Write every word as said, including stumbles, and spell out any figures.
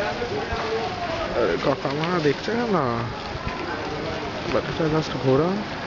अरे काका वहाँ देखते हैं ना, बट जस्ट घोड़ा